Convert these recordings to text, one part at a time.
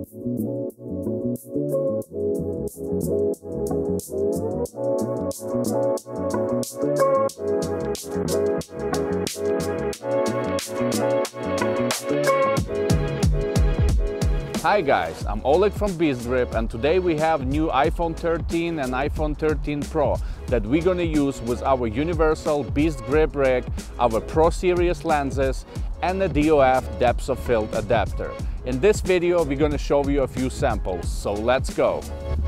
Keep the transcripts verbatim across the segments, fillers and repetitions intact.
Hi guys, I'm Oleg from Beast Grip, and today we have new iPhone thirteen and iPhone thirteen Pro that we're gonna use with our universal Beast Grip rig, our Pro Series lenses, and the D O F depth of field adapter. In this video, we're gonna show you a few samples, so let's go.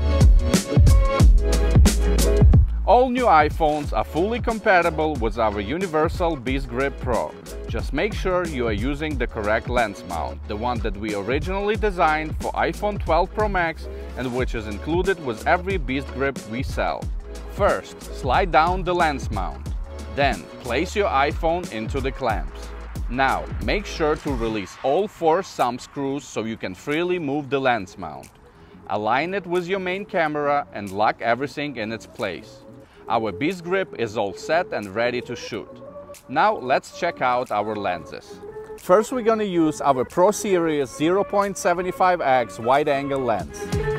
All new iPhones are fully compatible with our universal Beast Grip Pro. Just make sure you are using the correct lens mount, the one that we originally designed for iPhone twelve Pro Max and which is included with every Beast Grip we sell. First, slide down the lens mount. Then, place your iPhone into the clamps. Now, make sure to release all four thumb screws so you can freely move the lens mount. Align it with your main camera and lock everything in its place. Our Beast Grip is all set and ready to shoot. Now let's check out our lenses. First, we're gonna use our Pro Series zero point seven five X wide-angle lens.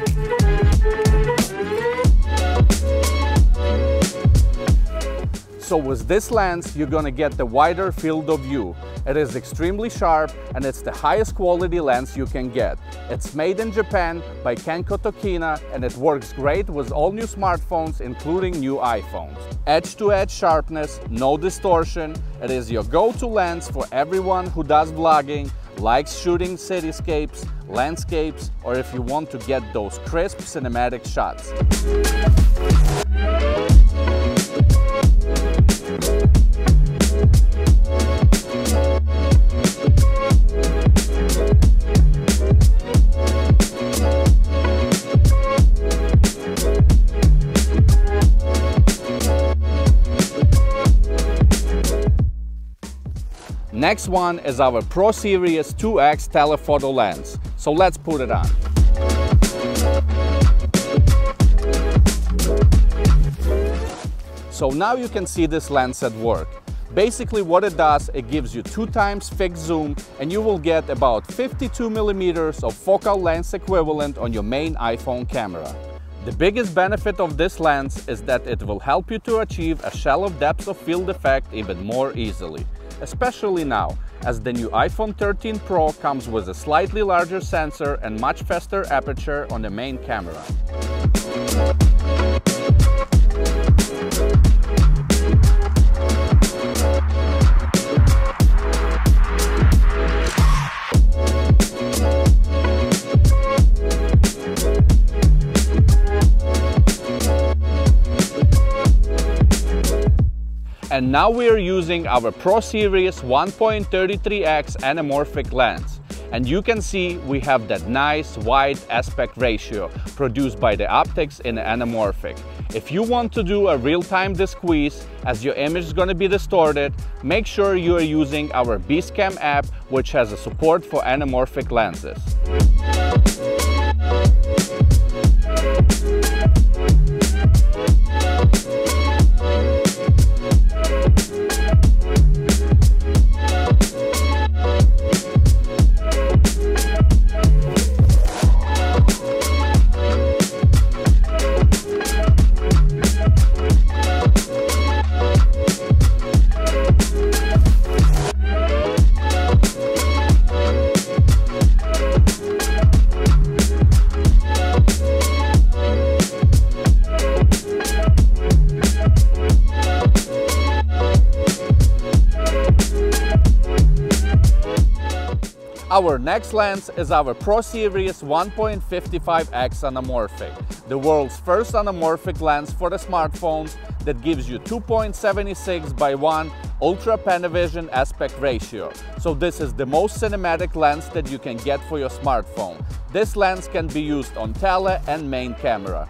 So with this lens, you're gonna get the wider field of view. It is extremely sharp and it's the highest quality lens you can get. It's made in Japan by Kenko Tokina and it works great with all new smartphones, including new iPhones. Edge-to-edge sharpness, no distortion. It is your go-to lens for everyone who does vlogging, likes shooting cityscapes, landscapes, or if you want to get those crisp cinematic shots. Next one is our Pro Series two X telephoto lens. So let's put it on. So now you can see this lens at work. Basically what it does, it gives you two times fixed zoom and you will get about fifty-two millimeters of focal length equivalent on your main iPhone camera. The biggest benefit of this lens is that it will help you to achieve a shallow depth of field effect even more easily. Especially now, as the new iPhone thirteen Pro comes with a slightly larger sensor and much faster aperture on the main camera. And now we are using our Pro Series one point three three X anamorphic lens. And you can see we have that nice wide aspect ratio produced by the optics in the anamorphic. If you want to do a real-time de-squeeze, as your image is going to be distorted, make sure you are using our Beastcam app, which has a support for anamorphic lenses. Our next lens is our Pro Series one point five five X anamorphic, the world's first anamorphic lens for the smartphones that gives you two point seven six by one Ultra Panavision aspect ratio. So this is the most cinematic lens that you can get for your smartphone. This lens can be used on tele and main camera.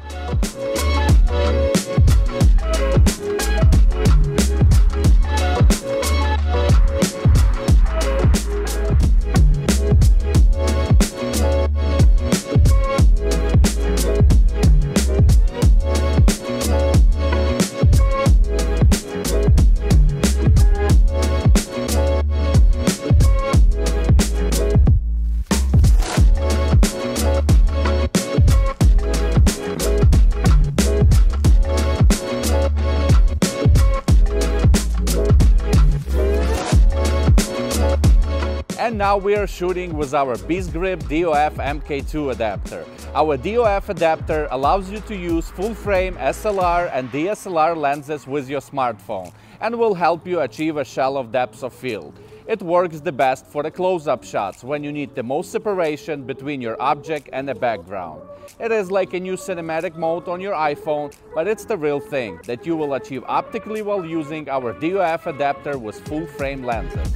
And now we are shooting with our Beast Grip D O F M K two adapter. Our D O F adapter allows you to use full-frame S L R and D S L R lenses with your smartphone and will help you achieve a shallow depth of field. It works the best for the close-up shots when you need the most separation between your object and the background. It is like a new cinematic mode on your iPhone, but it's the real thing that you will achieve optically while using our D O F adapter with full-frame lenses.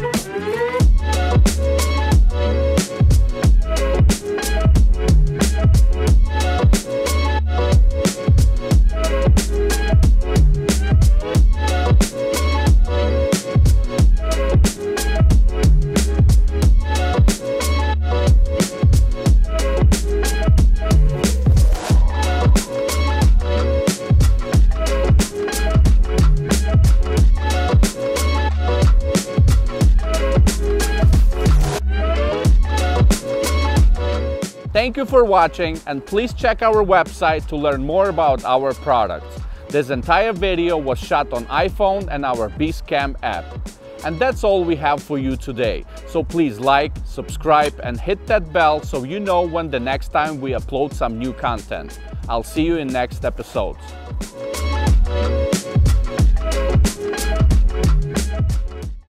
Thank you for watching, and please check our website to learn more about our products. This entire video was shot on iPhone and our Beastcam app. And that's all we have for you today. So please like, subscribe, and hit that bell so you know when the next time we upload some new content. I'll see you in next episodes.